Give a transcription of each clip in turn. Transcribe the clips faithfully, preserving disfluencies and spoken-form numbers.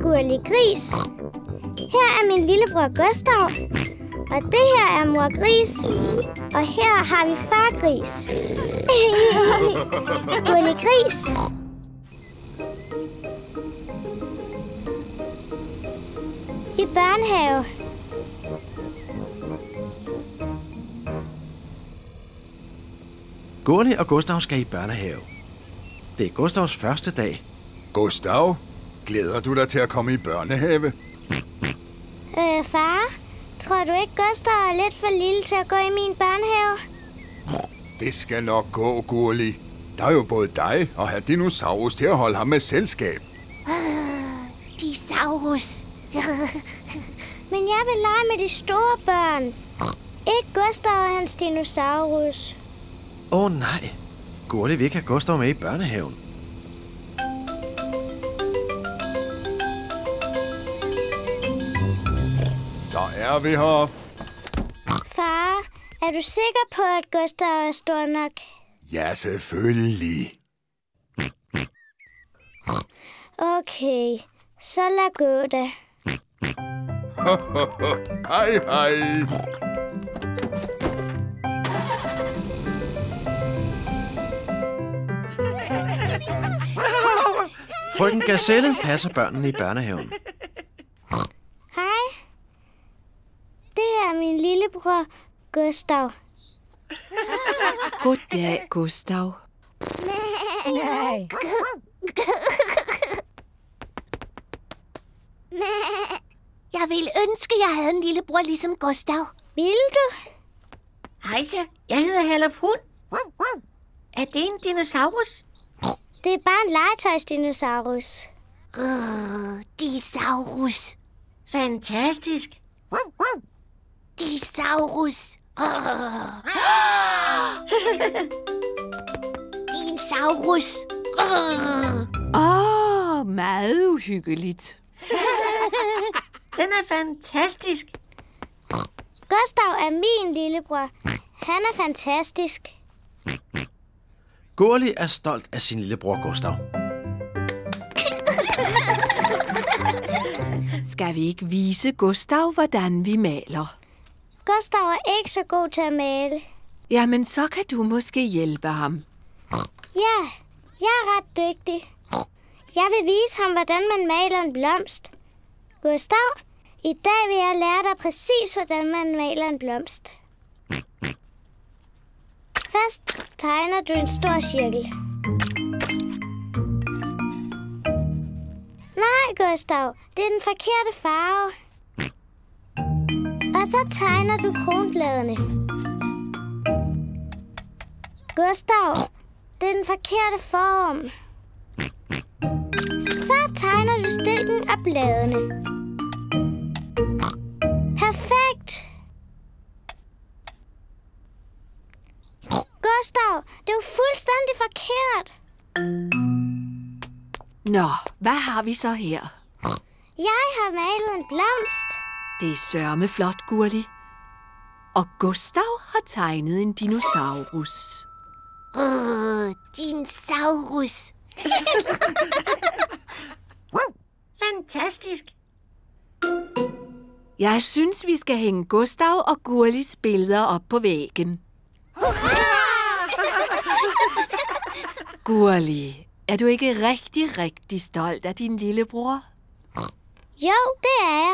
Gurli Gris. Her er min lillebror Gustav. Og det her er mor Gris. Og her har vi far Gris. Gurli Gris. I børnehave. Gurli og Gustav skal i børnehave. Det er Gustavs første dag. Gustav, glæder du dig til at komme i børnehave? Øh, far, tror du ikke, Gustav er lidt for lille til at gå i min børnehave? Det skal nok gå, Gurli. Der er jo både dig og herr Dinosaurus til at holde ham med selskab. Dinosaurus. Men jeg vil lege med de store børn. Ikke Gustav og hans dinosaurus. Åh oh, nej, Gurli vil ikke have Gustav med i børnehaven. Så er vi her. Far, er du sikker på, at Gustav er stor nok? Ja, selvfølgelig. Okay, så lad gå da. Hej, hej. Frøken Gazelle passer børnene i børnehaven. Hej. Det er min lillebror Gustav. Goddag, Gustav. Nej. Jeg ville ønske, jeg havde en lillebror ligesom Gustav. Vil du? Hejsa, jeg hedder Herluf Hund. Er det en dinosaurus? Det er bare en legetøjsdinosaurus. Uh, dinosaurus. Fantastisk. Dinosaurus. Dinosaurus. Åh, oh, meget uhyggeligt. Den er fantastisk. Gustav er min lillebror. Han er fantastisk. Gurli er stolt af sin lillebror Gustav. Skal vi ikke vise Gustav, hvordan vi maler? Gustav er ikke så god til at male. Jamen, så kan du måske hjælpe ham. Ja, jeg er ret dygtig. Jeg vil vise ham, hvordan man maler en blomst. Gustav, i dag vil jeg lære dig præcis, hvordan man maler en blomst. Først tegner du en stor cirkel. Nej, Gustav, det er den forkerte farve. Og så tegner du kronbladene. Gustav, det er den forkerte form. Så tegner du stilken og bladene. Perfekt! Gustav, det er jo fuldstændig forkert. Nå, hvad har vi så her? Jeg har malet en blomst. Det er sørme flot, Gurli. Og Gustav har tegnet en dinosaurus. Uh, dinosaurus. Fantastisk. Jeg synes, vi skal hænge Gustav og Gurlis billeder op på væggen. Gurli, er du ikke rigtig, rigtig stolt af din lillebror? Jo, det er jeg.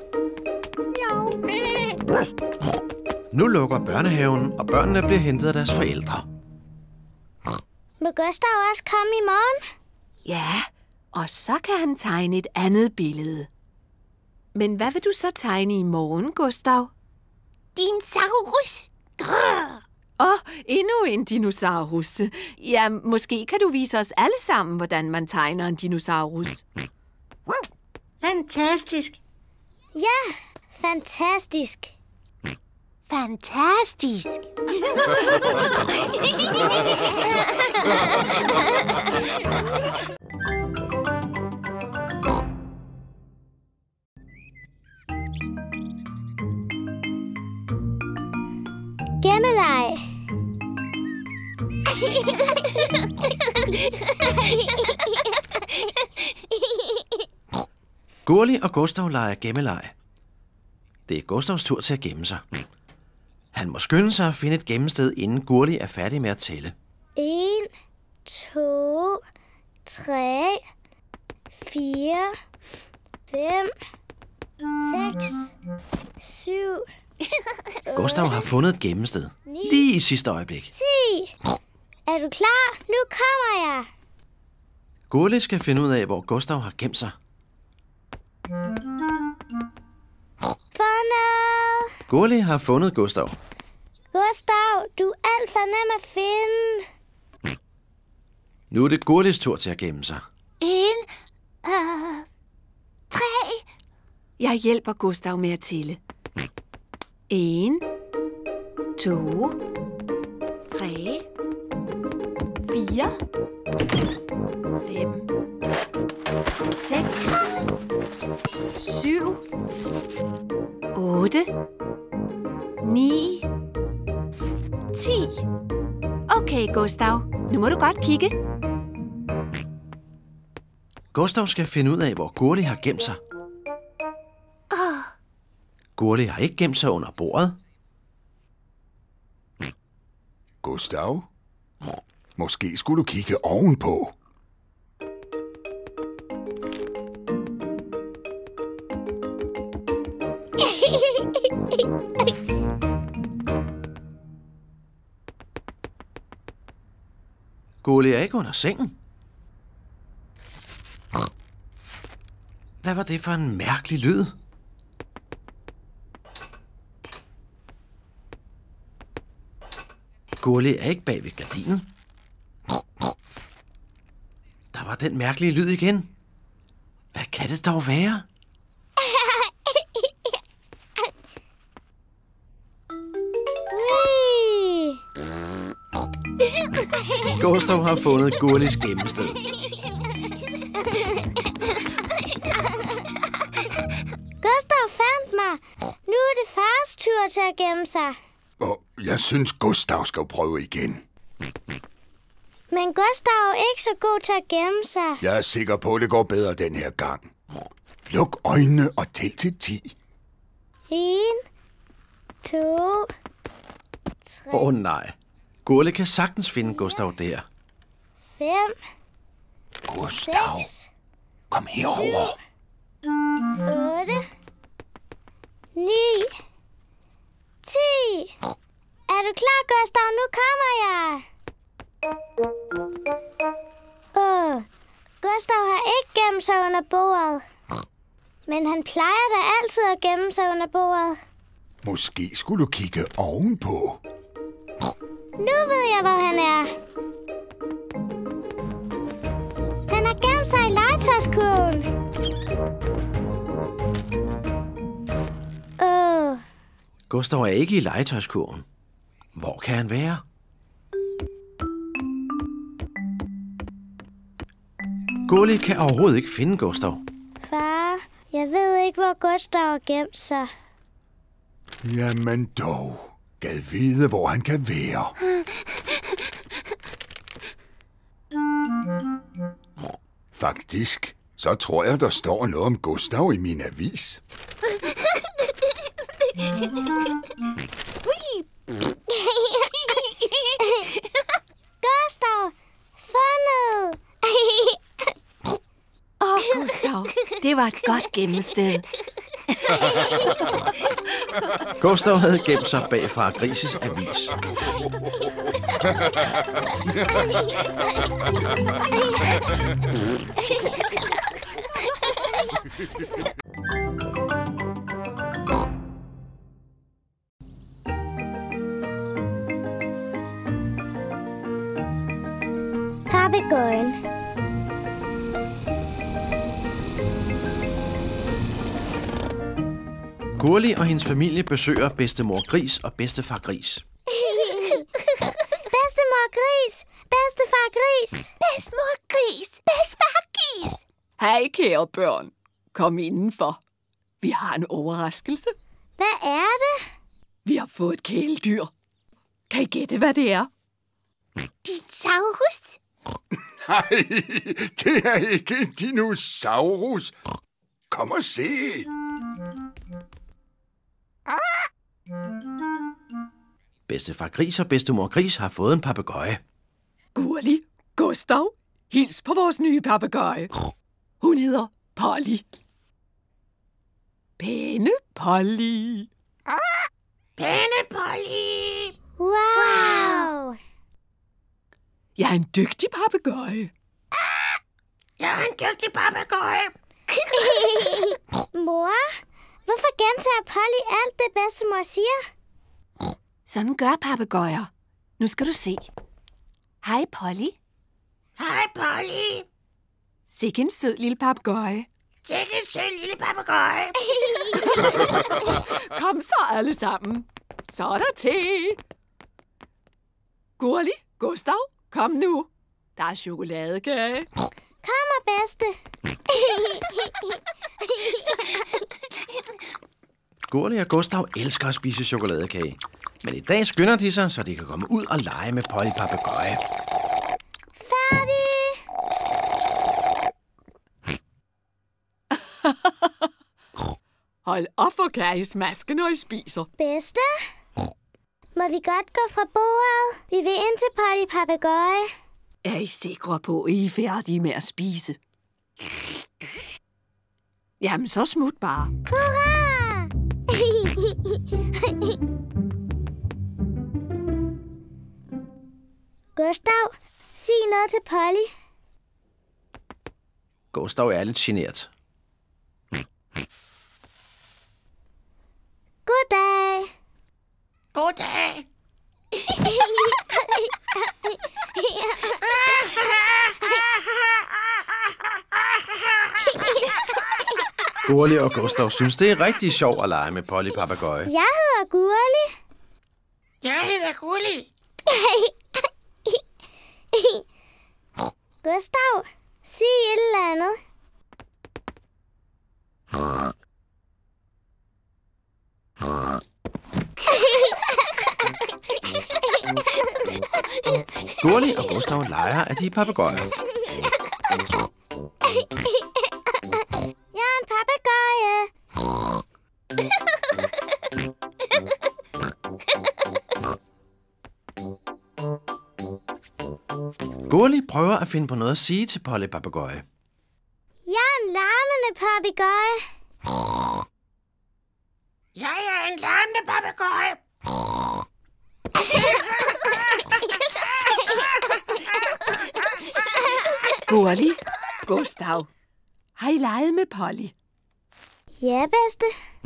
Nu lukker børnehaven, og børnene bliver hentet af deres forældre. Må Gustav også komme i morgen? Ja, og så kan han tegne et andet billede. Men hvad vil du så tegne i morgen, Gustav? Dinosaurus. Åh, oh, endnu en dinosaurus. Ja, måske kan du vise os alle sammen, hvordan man tegner en dinosaurus. Fantastisk. Ja, fantastisk. Fantastisk. Gemmeleg. Gurli og Gustav leger gemmeleg. Det er Gustavs tur til at gemme sig. Han må skynde sig at finde et gemmested, inden Gurli er færdig med at tælle. En, to, tre, fire, fem, seks, syv. Gustav har fundet et gemmested. Lige i sidste øjeblik. ti. Er du klar? Nu kommer jeg. Gurli skal finde ud af, hvor Gustav har gemt sig. Fundet! Gurli har fundet Gustav. Gustav, du er alt for nem at finde. Nu er det Gurlis tur til at gemme sig. En, øh, tre. Jeg hjælper Gustav med at tælle. En, to, tre, fire, fem, seks, syv, otte, ni, ti. Okay, Gustav. Nu må du godt kigge. Gustav skal finde ud af, hvor Gurli har gemt sig. Åh, Gurli har ikke gemt sig under bordet. Gustav, måske skulle du kigge ovenpå. Gurli er ikke under sengen. Hvad var det for en mærkelig lyd? Gurli er ikke bag ved gardinen. Der var den mærkelige lyd igen. Hvad kan det dog være? Ui. Gustav har fundet Gurlis gemmested. Gustav fandt mig. Nu er det fars tur til at gemme sig. Og jeg synes, Gustav skal prøve igen. Men Gustav er ikke så god til at gemme sig. Jeg er sikker på, at det går bedre den her gang. Luk øjnene og tæl til ti. En, to, tre, Åh oh, nej. Gurli kan sagtens finde Gustav der. fem, Gustav, seks, kom herover. otte, ni, ti. Er du klar, Gustav? Nu kommer jeg. Åh, Gustav har ikke gemt sig under bordet. Men han plejer da altid at gemme sig under bordet. Måske skulle du kigge ovenpå. Nu ved jeg, hvor han er. Han har gemt sig i legetøjskurven. Åh, Gustav er ikke i legetøjskurven. Hvor kan han være? Gurli kan overhovedet ikke finde Gustav. far, jeg ved ikke, hvor Gustav har gemt sig. Jamen dog. Gad vide, hvor han kan være. Faktisk, så tror jeg, der står noget om Gustav i min avis. Gustav, fundet! Åh, oh, Gustav. Det var et godt gemmested. Gustav havde gemt sig bag far Grises avis. Papegøjen. Gurli og hendes familie besøger bedstemor Gris og bedstefar Gris. Bedstemor Gris! Bedstefar Gris! Bedstemor Gris! Bedstefar Gris! Hej, kære børn. Kom indenfor. Vi har en overraskelse. Hvad er det? Vi har fået et kæledyr. Kan I gætte, hvad det er? Dinosaurus? Nej, det er ikke en dinosaurus. kom og se. Bedstefar Gris og bedstemor Gris har fået en papegøje. Gurli, Gustav, hils på vores nye papegøje. Hun hedder Polly. Pæne Polly. Pæne Polly. Wow! Jeg er en dygtig papegøje. Jeg er en dygtig papegøje. Mor, hvorfor gentager Polly alt det bedstemor siger? Sådan gør papegøjer. Nu skal du se. Hej, Polly. Hej, Polly. Sikke en sød lille papegøje. Sikke en sød lille papegøje. Kom så alle sammen. Så er der te. Gurli, Gustav, kom nu. Der er chokoladekage. Kommer, bedste. Gurli og Gustav elsker at spise chokoladekage. Men i dag skynder de sig, så de kan komme ud og lege med Polly papegøje. Færdig! Hold op, hvor kan I smaske, når I spiser. Bedste? Må vi godt gå fra bordet? Vi vil ind til Polly papegøje. Er I sikre på, at I er færdige med at spise? Jamen, så smut bare. Hurra! Gustav, sig noget til Polly. Gustav er lidt genert. Goddag. Goddag. Gurli og Gustav synes, det er rigtig sjovt at lege med Polly papegøje. Jeg hedder Gurli. Jeg hedder Gurli. Gustav, sig et eller andet. Gurli og Gustav leger, at de er papegøjer. Jeg er en papegøje. Gurli prøver at finde på noget at sige til Polly papegøje. Jeg er en larmende papegøje. Jeg er en larmende papegøje. Gurli, Gustav, har I leget med Polly? Ja, bedste.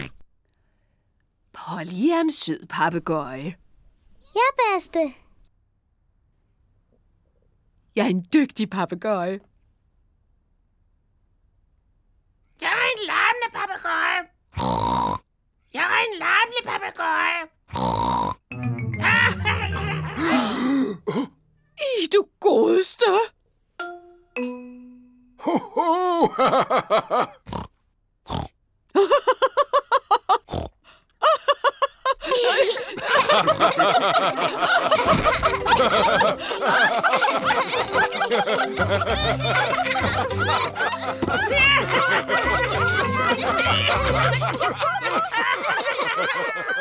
Polly er en sød papegøje. Ja, bedste. Jeg er en dygtig papegøje. Jeg er en larmende papegøje. Jeg er en larmende papegøje. I du godeste. Ho, ho. Ha ha ha!